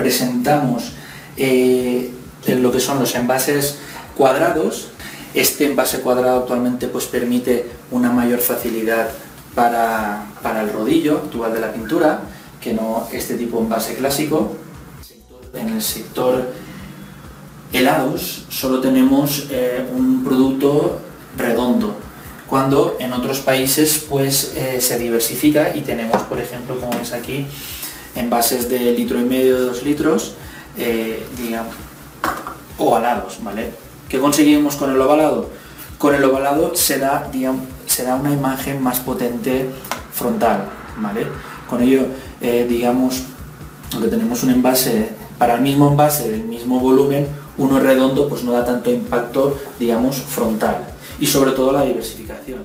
presentamos en lo que son los envases cuadrados. Este envase cuadrado actualmente pues permite una mayor facilidad para el rodillo actual de la pintura que no este tipo de envase clásico. En el sector helados solo tenemos un producto redondo, cuando en otros países pues se diversifica y tenemos, por ejemplo, como veis aquí, envases de 1,5 litros, 2 litros, digamos, ovalados, ¿vale? ¿Qué conseguimos con el ovalado? Con el ovalado se da una imagen más potente frontal, ¿vale? Con ello, digamos, aunque tenemos un envase, para el mismo envase del mismo volumen, uno redondo pues no da tanto impacto, digamos, frontal, y sobre todo la diversificación.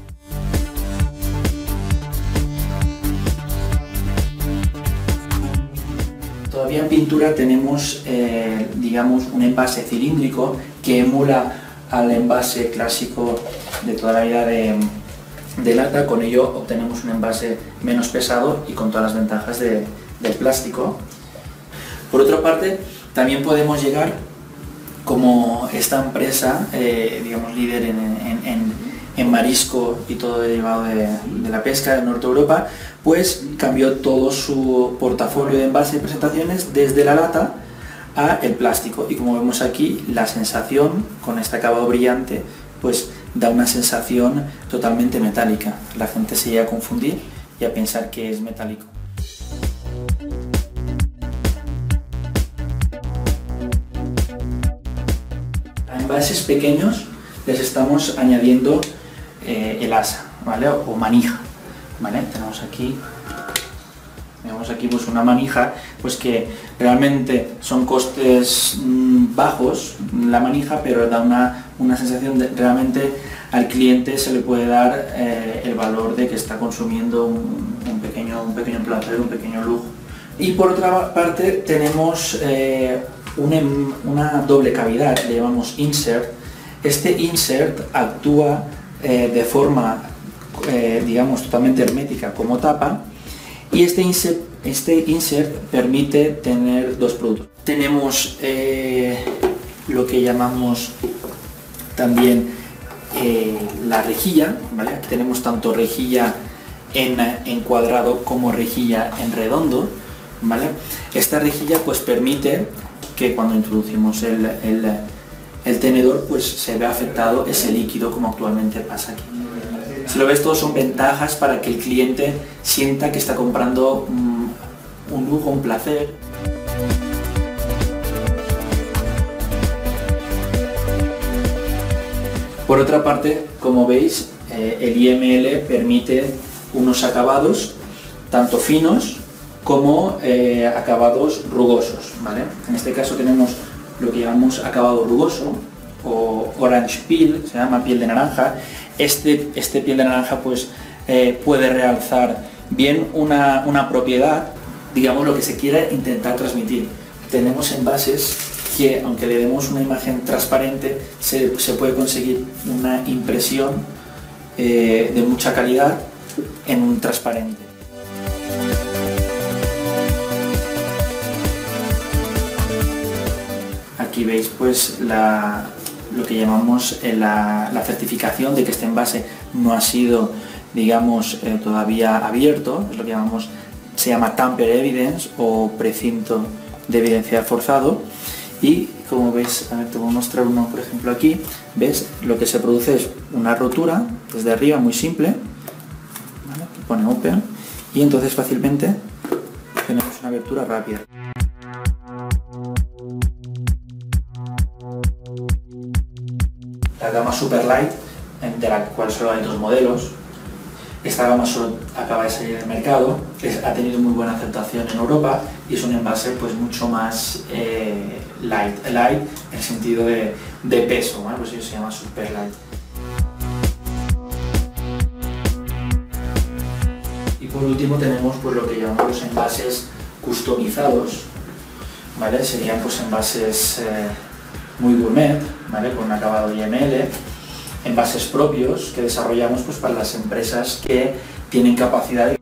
Todavía en pintura tenemos, digamos, un envase cilíndrico que emula al envase clásico de toda la vida de lata. Con ello obtenemos un envase menos pesado y con todas las ventajas del plástico. Por otra parte, también podemos llegar, como esta empresa, digamos, líder en marisco y todo derivado de la pesca de Norte Europa, pues cambió todo su portafolio de envases y presentaciones desde la lata a el plástico, y como vemos aquí, la sensación con este acabado brillante pues da una sensación totalmente metálica. La gente se llega a confundir y a pensar que es metálico. A envases pequeños les estamos añadiendo el asa, ¿vale? O manija, ¿vale? Tenemos aquí pues una manija pues que realmente son costes bajos la manija, pero da una sensación de realmente al cliente se le puede dar el valor de que está consumiendo un pequeño placer, un pequeño lujo. Y por otra parte tenemos una doble cavidad, le llamamos insert. Este insert actúa de forma digamos totalmente hermética como tapa, y este insert permite tener dos productos. Tenemos lo que llamamos también la rejilla, ¿vale? Aquí tenemos tanto rejilla en cuadrado como rejilla en redondo, ¿vale? Esta rejilla pues permite que cuando introducimos el tenedor pues se vea afectado ese líquido, como actualmente pasa aquí. Si lo ves, todo son ventajas para que el cliente sienta que está comprando un lujo, un placer. Por otra parte, como veis, el IML permite unos acabados tanto finos como acabados rugosos, ¿vale? En este caso tenemos lo que llamamos acabado rugoso o orange peel, se llama piel de naranja. Este piel de naranja pues puede realzar bien una propiedad, digamos, lo que se quiera intentar transmitir. Tenemos envases que, aunque le demos una imagen transparente, se puede conseguir una impresión de mucha calidad en un transparente. Aquí veis pues lo que llamamos la certificación de que este envase no ha sido, digamos, todavía abierto. Es lo que se llama tamper evidence o precinto de evidencia forzado. Y como veis, a ver, te voy a mostrar uno, por ejemplo, aquí. ¿Ves? Lo que se produce es una rotura desde arriba muy simple, ¿vale? Aquí pone open, y entonces fácilmente tenemos una abertura rápida. La gama Superlight, de la cual solo hay dos modelos. Esta gama solo acaba de salir del mercado, ha tenido muy buena aceptación en Europa y es un envase pues mucho más light en el sentido de peso, ¿vale? Pues eso se llama Superlight. Y por último tenemos pues lo que llamamos envases customizados, ¿vale? Serían pues envases muy gourmet, ¿vale? Con un acabado IML, envases propios que desarrollamos pues para las empresas que tienen capacidad de